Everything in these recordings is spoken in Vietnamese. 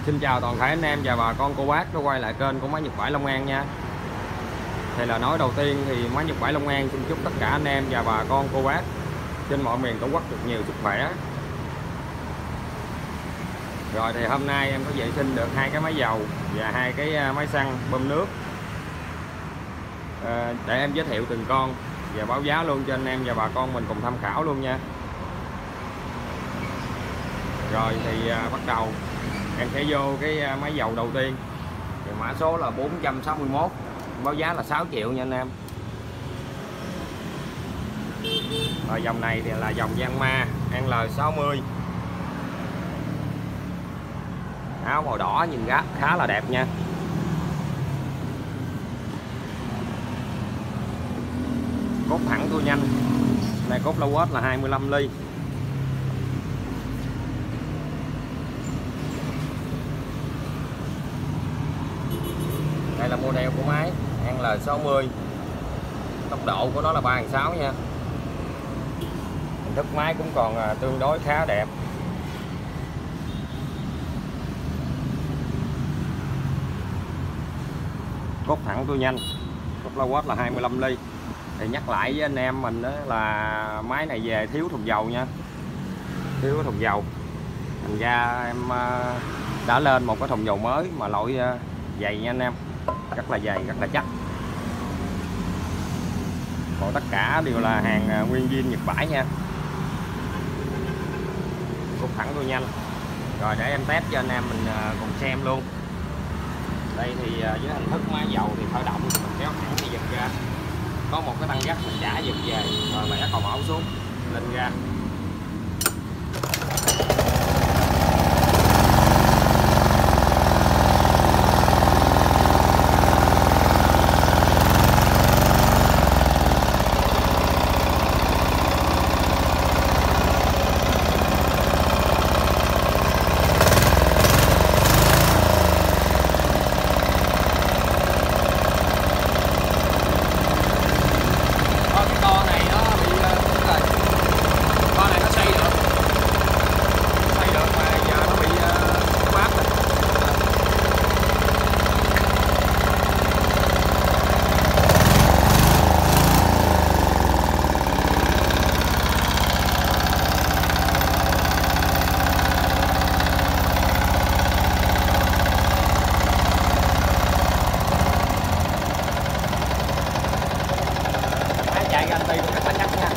Xin chào toàn thể anh em và bà con cô bác đã quay lại kênh của Máy Nhật Bãi Long An nha. Thì là nói đầu tiên thì Máy Nhật Bãi Long An xin chúc tất cả anh em và bà con cô bác trên mọi miền tổ quốc được nhiều sức khỏe. Rồi thì hôm nay em có vệ sinh được 2 cái máy dầu và 2 cái máy xăng bơm nước, để em giới thiệu từng con và báo giá luôn cho anh em và bà con mình cùng tham khảo luôn nha. Rồi thì bắt đầu em sẽ vô cái máy dầu đầu tiên, thì mã số là 461, báo giá là 6 triệu nha anh em. Rồi dòng này thì là dòng Yanmar NL60, áo màu đỏ nhìn khá là đẹp nha. Cốt thẳng tua nhanh, này cốt low weight là 25 ly. Đây là model của máy NL60, tốc độ của nó là 3.600 nha. Hình thức máy cũng còn tương đối khá đẹp. Cốt thẳng tua nhanh, cốt low weight là 25 ly. Thì nhắc lại với anh em mình đó là máy này về thiếu thùng dầu nha, thiếu thùng dầu. Thành ra em đã lên một cái thùng dầu mới mà loại dày nha anh em, rất là dày, rất là chắc. Còn tất cả đều là hàng nguyên zin Nhật Bãi nha. Cốt thẳng tua nhanh. Rồi để em test cho anh em mình cùng xem luôn. Đây thì với hình thức máy dầu thì khởi động thì mình kéo thẳng cái giật ra, có một cái tăng gắt mình trả giật về, rồi bẻ cầu mẫu xuống lên ra. Chạy garanti cũng rất là chắc nha.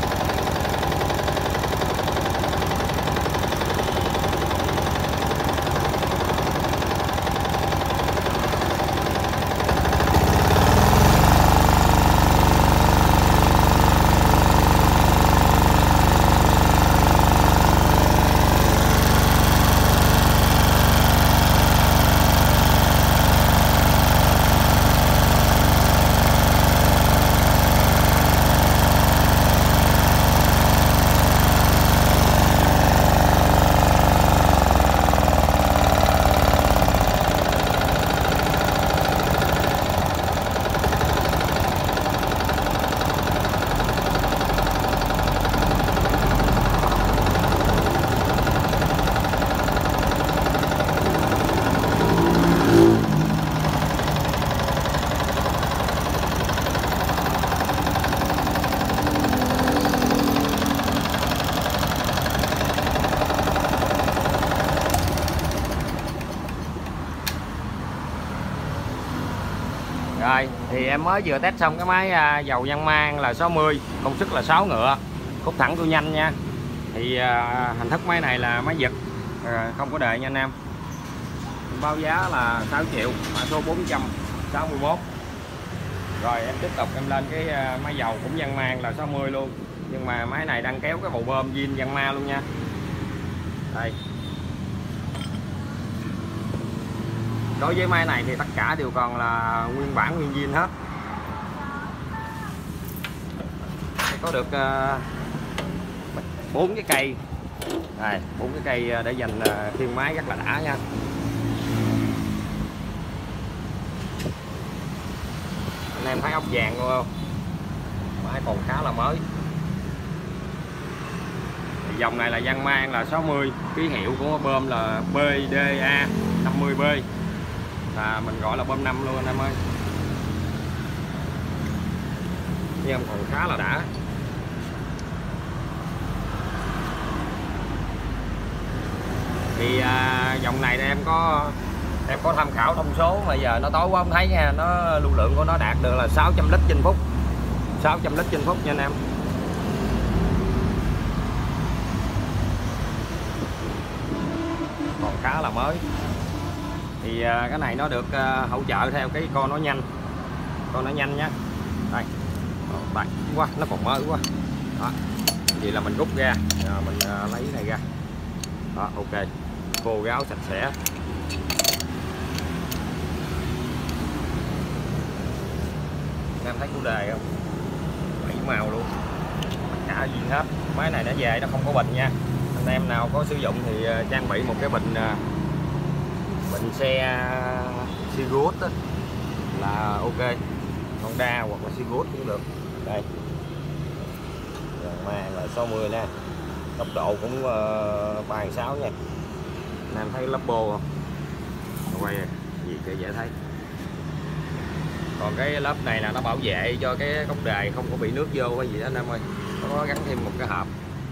Rồi thì em mới vừa test xong cái máy dầu Yanmar L60, công suất là 6 ngựa, cốt thẳng tua nhanh nha. Thì hình thức máy này là máy giật, không có đề nha anh em. Báo giá là 6 triệu, mã số 461. Rồi em tiếp tục em lên cái máy dầu cũng Yanmar L60 luôn, nhưng mà máy này đang kéo cái bầu bơm zin Yanmar luôn nha. Đây. Đối với máy này thì tất cả đều còn là nguyên bản nguyên zin hết. Có được 4 cái cây. Đây, 4 cái cây để dành khiêng máy rất là đã nha. Anh em thấy ốc vàng luôn không? Máy còn khá là mới. Thì Dòng này là gian mang là 60, ký hiệu của bơm là BDA 50B, là mình gọi là bơm 5 luôn anh em ơi. Nhưng còn khá là đã. Thì dòng này em có tham khảo thông số mà giờ nó tối quá không thấy nha, nó lưu lượng của nó đạt được là 600 lít trên phút, 600 lít trên phút nha anh em. Còn khá là mới. Thì cái này nó được hỗ trợ theo cái con nó nhanh, nhá. Đây, đây quá, nó còn mới quá. Đó. Vậy là mình rút ra, mình lấy cái này ra. Đó, ok, khô ráo sạch sẽ. Em thấy củ đề không? 7 màu luôn, tất cả zin hết. Máy này nó về nó không có bình nha. Anh em nào có sử dụng thì trang bị một cái bình xe Sigut là ok, Honda hoặc là Sigut cũng được. Đây, màn là 60 nè, tốc độ cũng 3.6 nha. Anh em thấy lắp bô không? Quay gì cho dễ thấy. Còn cái lớp này là nó bảo vệ cho cái cốc đề không có bị nước vô hay gì đó anh em ơi. Nó có gắn thêm một cái hộp.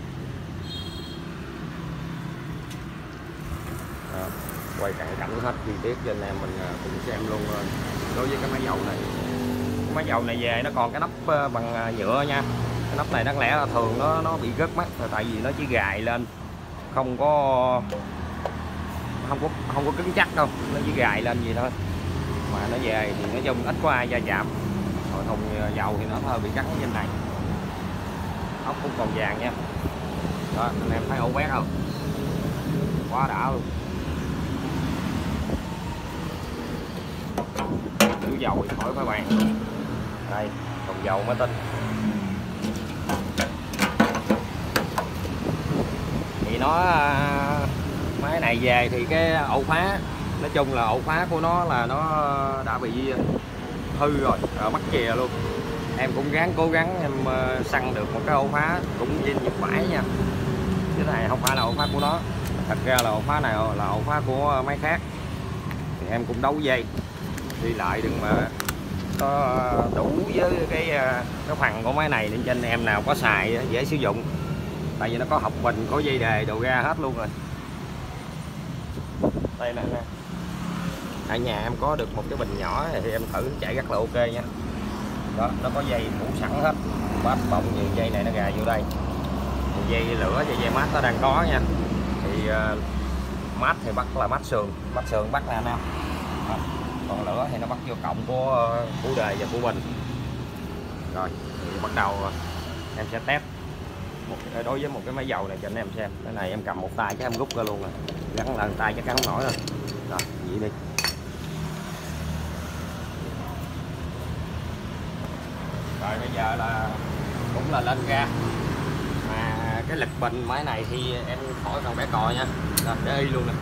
Quay cận cảnh hết chi tiết cho anh em mình cùng xem luôn. Đối với cái máy dầu này, cái máy dầu này về nó còn cái nắp bằng nhựa nha. Cái nắp này đáng lẽ là thường nó bị rớt mắt, tại vì nó chỉ gài lên, không có cứng chắc đâu, nó chỉ gài lên gì thôi. Mà nó về thì nói chung ít có ai va chạm. Rồi thùng dầu thì nó hơi bị cắn trên này. Ốc cũng còn vàng nha. Đó, anh em thấy ổ quét không? Quá đã luôn. Chữ dầu thì khỏi phải bàn. Đây, thùng dầu mới tinh. Thì nó máy này về thì cái ổ khóa, nói chung là ổ khóa của nó là nó đã bị hư rồi, mắc chè luôn. Em cũng cố gắng em săn được một cái ổ khóa cũng zin Nhật phải nha. Cái này không phải là ổ khóa của nó, thật ra là ổ khóa này là ổ khóa của máy khác. Thì em cũng đấu dây đi lại đừng mà có đủ với cái phần của máy này để cho anh em nào có xài dễ sử dụng. Tại vì nó có hộc bình, có dây đề đồ ra hết luôn rồi. Đây nè, ở nhà em có được một cái bình nhỏ thì em thử chạy rất là ok nha. Đó, nó có dây phủ sẵn hết, bát bông nhiều dây này nó gài vô đây. Dây lửa và dây mát nó đang có nha. Thì mát thì bắt là mát sườn bắt nè anh em. Còn lửa thì nó bắt vô cộng của củ đề và củ bình. Rồi thì bắt đầu em sẽ test đối với một cái máy dầu này cho anh em xem. Cái này em cầm một tay chứ em rút ra luôn rồi, gắn lần tay chắc gắn không nổi rồi. Rồi vậy đi. Rồi bây giờ là cũng là lên ga. Mà cái lực bình máy này thì em khỏi cần bẻ còi nha. Rồi để y luôn nè.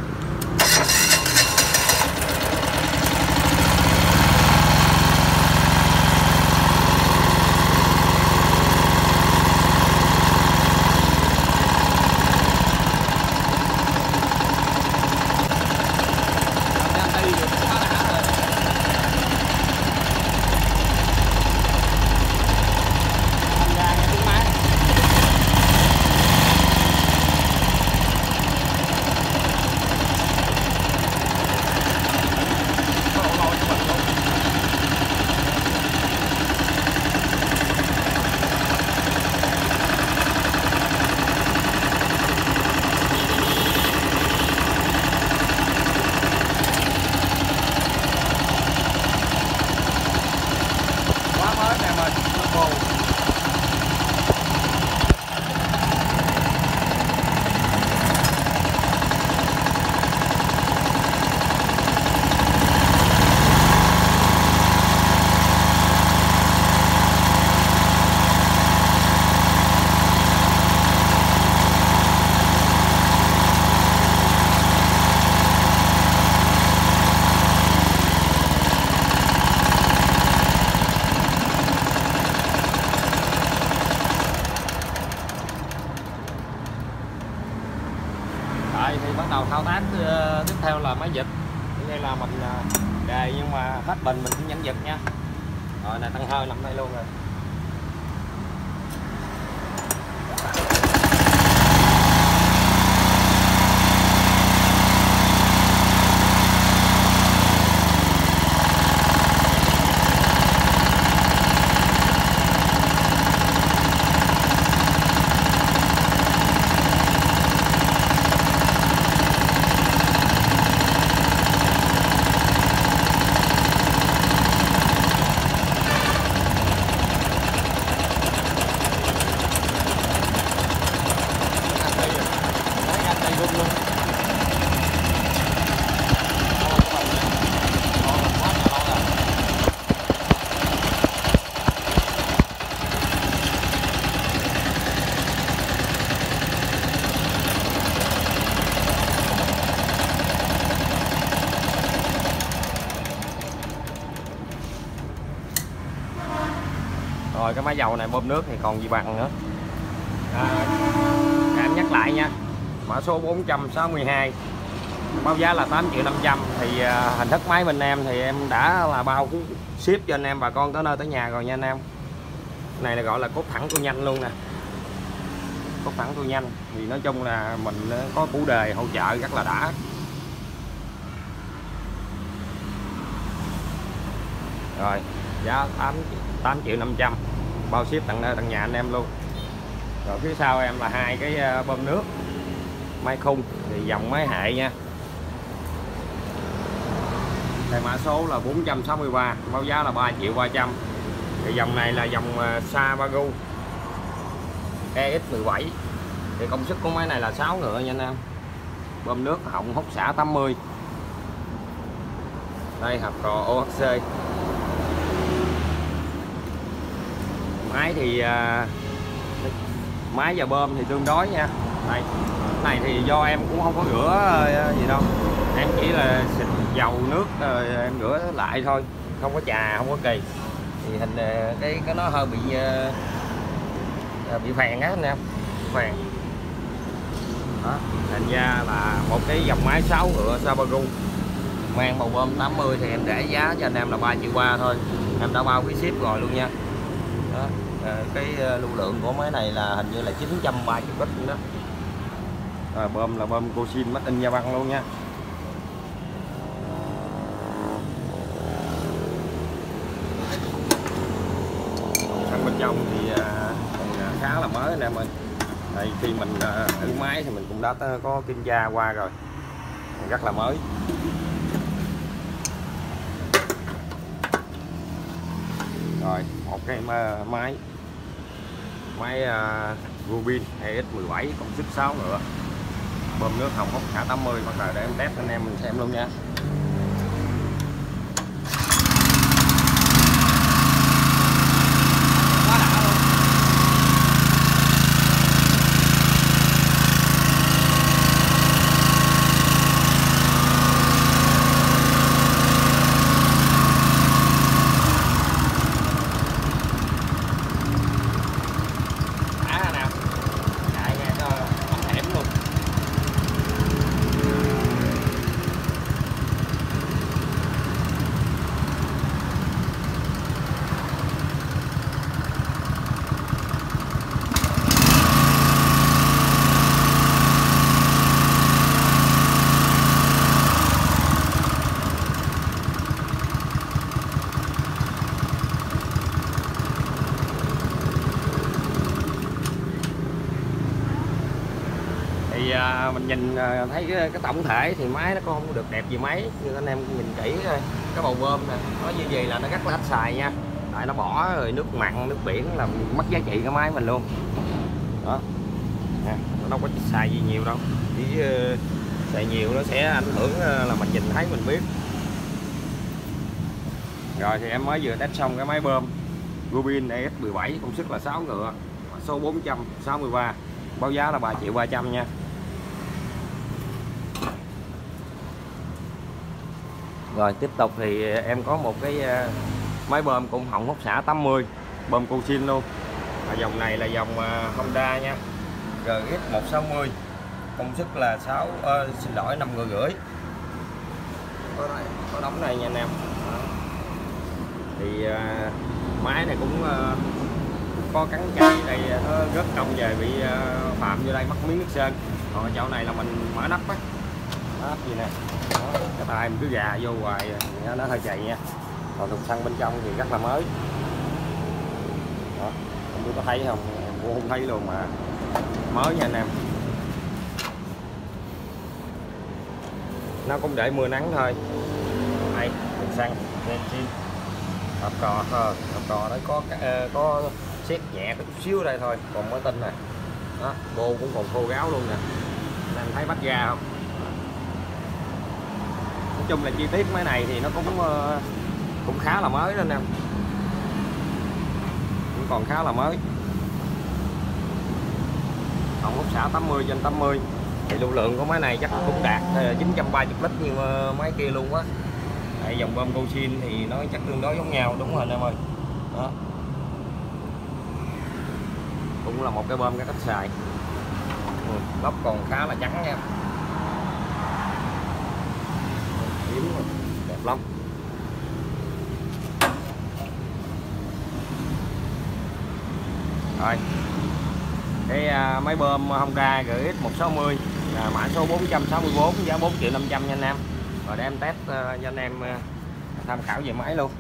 theo là máy giật. Đây là mình đề nhưng mà hết bình mình cũng nhấn giật nha. Rồi này tăng hơi nằm đây luôn rồi. Rồi cái máy dầu này bơm nước thì còn gì bằng nữa. Em nhắc lại nha, mã số 462 báo giá là 8.500.000. Thì hình thức máy bên em thì em đã là bao ship cho anh em bà con tới nơi tới nhà rồi nha anh em. Này là gọi là cốt thẳng tua nhanh luôn nè, cốt thẳng tua nhanh. Thì nói chung là mình có củ đề hỗ trợ rất là đã. Rồi giá 8.500.000 bao ship tận nơi tận nhà anh em luôn. Rồi phía sau em là hai cái bơm nước máy khung thì dòng máy hệ nha. Đây mã số là 463 báo giá là 3.300.000. Thì dòng này là dòng Sabago EX17. Thì công suất của máy này là 6 ngựa nha anh em. Bơm nước họng hút xả 80. Đây hộp cò OHC. Máy thì máy và bơm thì tương đối nha. Đây, này thì do em cũng không có rửa gì đâu, em chỉ là xịt dầu nước rồi em rửa lại thôi, không có chà không có kỳ. Thì hình cái nó hơi bị phèn á anh em, phèn đó. Thành ra là một cái dòng máy 6 ngựa Sabago mang bầu bơm 80 thì em để giá cho anh em là 3.300.000 thôi. Em đã bao cái ship rồi luôn nha đó. Cái lưu lượng của máy này là hình như là 930 lít đó. Rồi, bơm là bơm Cosin Made in Japan luôn nha. Sang bên trong thì khá là mới anh em ơi. Đây, khi mình thử máy thì mình cũng đã có kiểm tra qua rồi, rất là mới. Rồi một cái máy Rubin EX17 công suất 6 ngựa, bơm nước hồng hút xả 80. Bắt đầu để em test anh em mình xem luôn nha. Thì mình nhìn thấy cái tổng thể thì máy nó cũng không được đẹp gì mấy, nhưng anh em nhìn kỹ cái bầu bơm nè, nó như vậy là nó rất là hết xài nha. Tại nó bỏ rồi nước mặn nước biển làm mất giá trị cái máy mình luôn đó nè. Nó đâu có xài gì nhiều đâu, chỉ xài nhiều nó sẽ ảnh hưởng là mình nhìn thấy mình biết. Rồi thì em mới vừa test xong cái máy bơm Rubin EX17 công suất là 6 ngựa, số 463, báo giá là 3.300.000 nha. Rồi tiếp tục thì em có một cái máy bơm cũng họng hút xả 80, bơm Cosin luôn. Và dòng này là dòng Honda nha, RX160, công suất là 5 ngựa rưỡi. có đây, có đóng đây nha anh em. Đó. Thì máy này cũng có cắn chạy đây, nó rớt công về bị phạm vô đây, mắc miếng nước sơn. Còn chỗ này là mình mở nắp á, nắp gì nè. Đó, cái tay mình cứ gà vô hoài nó hơi chạy nha. Còn thùng xăng bên trong thì rất là mới. Đó, không biết có thấy không, em cũng không thấy luôn mà mới nha anh em. Nó cũng để mưa nắng thôi. Đây thùng xăng benzin hộp cò đấy, có xét nhẹ có chút xíu ở đây thôi, còn mới tinh này. Đó, bô cũng còn khô ráo luôn nè, anh thấy bắt ra không. Nói chung là chi tiết máy này thì nó cũng khá là mới đó nè, cũng còn khá là mới. Còn hút xả 80/80 thì lưu lượng của máy này chắc cũng đạt 930 lít như máy kia luôn á. Tại dòng bơm Gosin thì nó chắc tương đối giống nhau, đúng rồi anh em ơi. Đó, cũng là một cái bơm cái cách xài. Lốc còn khá là trắng nha, hiếm đẹp lắm. Rồi cái máy bơm Honda GX 160 mã số 464, giá 4.500.000 nha anh em. Rồi để em test cho anh em tham khảo về máy luôn.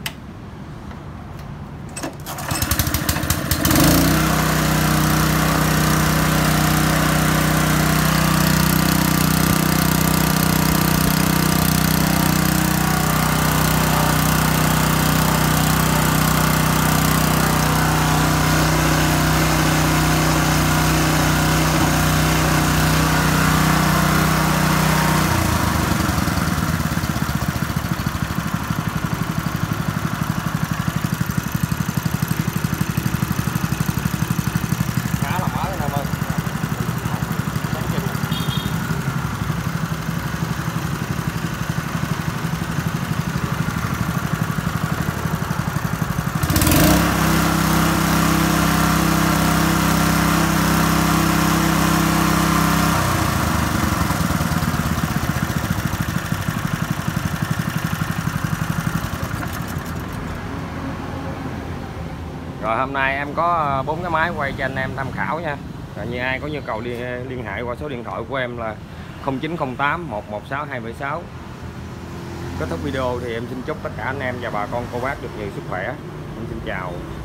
Rồi hôm nay em có 4 cái máy quay cho anh em tham khảo nha. Rồi như ai có nhu cầu liên hệ qua số điện thoại của em là 0908 116 276. Kết thúc video thì em xin chúc tất cả anh em và bà con cô bác được nhiều sức khỏe. Em xin chào.